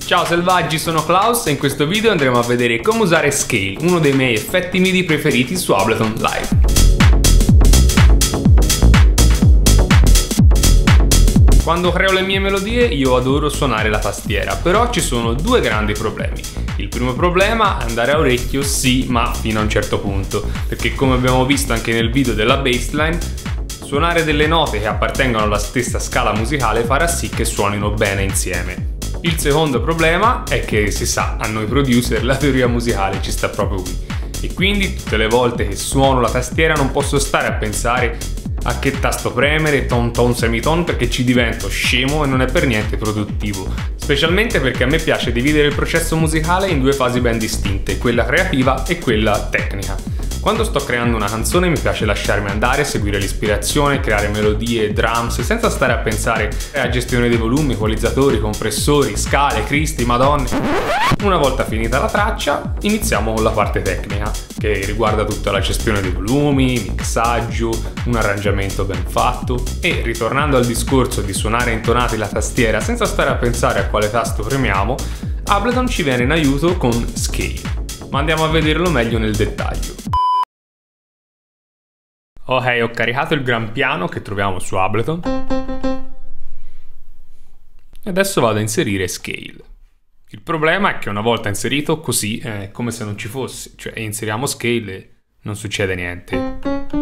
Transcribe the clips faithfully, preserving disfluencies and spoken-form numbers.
Ciao selvaggi, sono Klaus e in questo video andremo a vedere come usare Scale, uno dei miei effetti MIDI preferiti su Ableton Live. Quando creo le mie melodie io adoro suonare la tastiera, però ci sono due grandi problemi. Il primo problema è andare a orecchio, sì, ma fino a un certo punto, perché come abbiamo visto anche nel video della bassline, suonare delle note che appartengono alla stessa scala musicale farà sì che suonino bene insieme. Il secondo problema è che, si sa, a noi producer la teoria musicale ci sta proprio qui, e quindi tutte le volte che suono la tastiera non posso stare a pensare a che tasto premere, ton ton semiton, perché ci divento scemo e non è per niente produttivo, specialmente perché a me piace dividere il processo musicale in due fasi ben distinte, quella creativa e quella tecnica. Quando sto creando una canzone mi piace lasciarmi andare, seguire l'ispirazione, creare melodie, drums, senza stare a pensare a gestione dei volumi, equalizzatori, compressori, scale, cristi, madonne. Una volta finita la traccia, iniziamo con la parte tecnica, che riguarda tutta la gestione dei volumi, mixaggio, un arrangiamento ben fatto. E ritornando al discorso di suonare intonati la tastiera senza stare a pensare a quale tasto premiamo, Ableton ci viene in aiuto con Scale. Ma andiamo a vederlo meglio nel dettaglio. Ok, ho caricato il gran piano che troviamo su Ableton e adesso vado a inserire Scale. Il problema è che una volta inserito così è come se non ci fosse, cioè inseriamo Scale e non succede niente.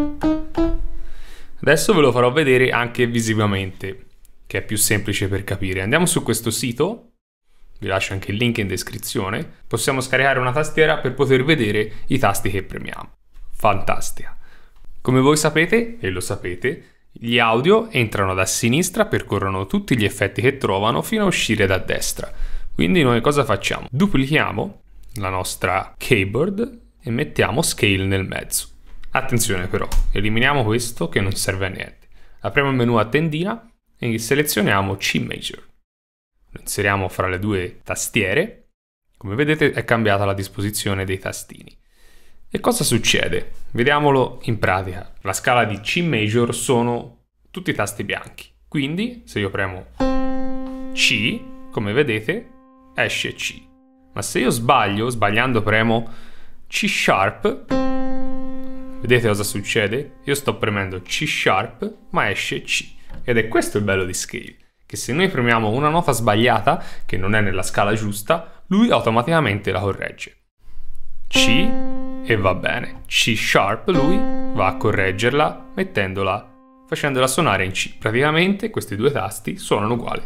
Adesso ve lo farò vedere anche visivamente, che è più semplice per capire. Andiamo su questo sito, vi lascio anche il link in descrizione, possiamo scaricare una tastiera per poter vedere i tasti che premiamo. Fantastica! Come voi sapete, e lo sapete, gli audio entrano da sinistra, percorrono tutti gli effetti che trovano fino a uscire da destra. Quindi noi cosa facciamo? Duplichiamo la nostra keyboard e mettiamo Scale nel mezzo. Attenzione però, eliminiamo questo che non serve a niente. Apriamo il menu a tendina e selezioniamo C Major. Lo inseriamo fra le due tastiere. Come vedete è cambiata la disposizione dei tastini. E cosa succede? Vediamolo in pratica. La scala di C Major sono tutti i tasti bianchi. Quindi se io premo C, come vedete, esce C. Ma se io sbaglio, sbagliando premo C Sharp, vedete cosa succede? Io sto premendo C Sharp, ma esce C. Ed è questo il bello di Scale, che se noi premiamo una nota sbagliata, che non è nella scala giusta, lui automaticamente la corregge. C e va bene. C Sharp lui va a correggerla mettendola, facendola suonare in C. Praticamente questi due tasti suonano uguali.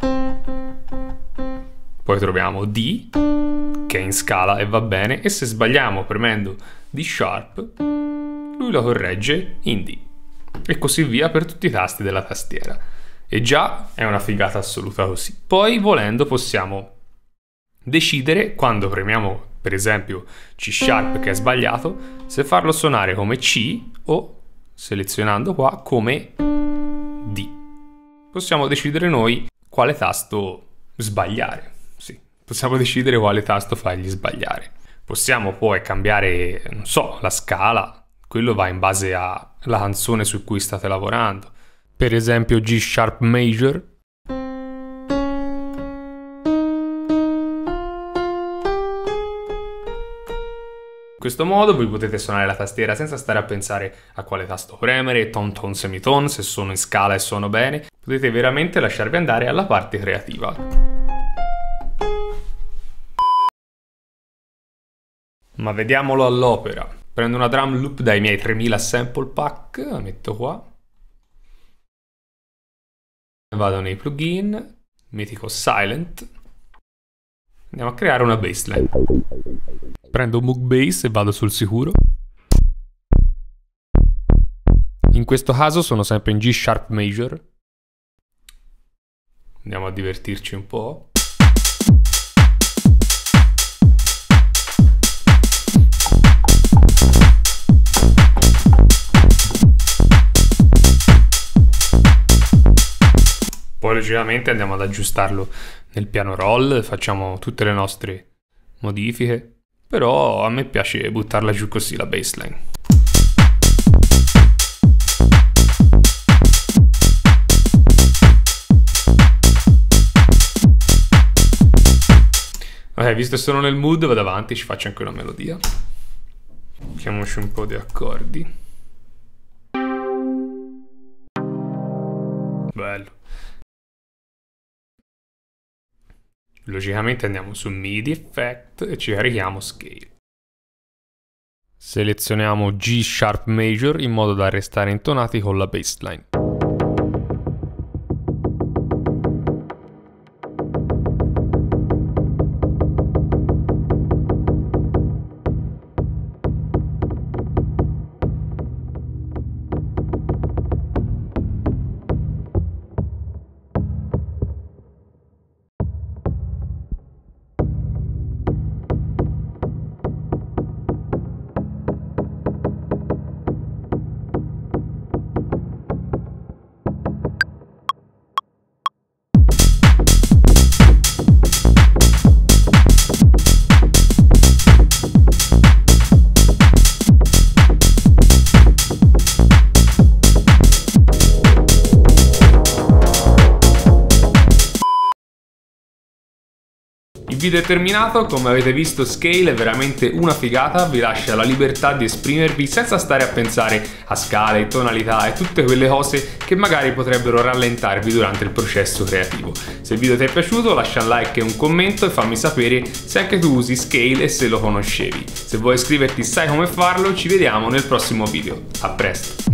Poi troviamo D che è in scala e va bene, e se sbagliamo premendo D Sharp lui la corregge in D, e così via per tutti i tasti della tastiera. E già è una figata assoluta così. Poi volendo possiamo decidere, quando premiamo per esempio C Sharp che è sbagliato, se farlo suonare come C o, selezionando qua, come D. Possiamo decidere noi quale tasto sbagliare. Sì, possiamo decidere quale tasto fargli sbagliare. Possiamo poi cambiare, non so, la scala. Quello va in base alla canzone su cui state lavorando. Per esempio G Sharp Major. In questo modo voi potete suonare la tastiera senza stare a pensare a quale tasto premere, ton ton semiton, se sono in scala e suono bene. Potete veramente lasciarvi andare alla parte creativa. Ma vediamolo all'opera. Prendo una drum loop dai miei tremila sample pack, la metto qua. Vado nei plugin, mitico Silent. Andiamo a creare una bassline. Prendo Moog Bass e vado sul sicuro. In questo caso sono sempre in G Sharp Major. Andiamo a divertirci un po'. Poi logicamente andiamo ad aggiustarlo nel piano roll, facciamo tutte le nostre modifiche. Però a me piace buttarla giù così la bassline. Ok, visto che sono nel mood, vado avanti, ci faccio anche una melodia. Mettiamoci un po' di accordi. Bello. Logicamente andiamo su MIDI Effect e ci carichiamo Scale. Selezioniamo G Sharp Major in modo da restare intonati con la bassline. Il video è terminato, come avete visto Scale è veramente una figata, vi lascia la libertà di esprimervi senza stare a pensare a scale, tonalità e tutte quelle cose che magari potrebbero rallentarvi durante il processo creativo. Se il video ti è piaciuto lascia un like e un commento e fammi sapere se anche tu usi Scale e se lo conoscevi. Se vuoi iscriverti sai come farlo, ci vediamo nel prossimo video. A presto!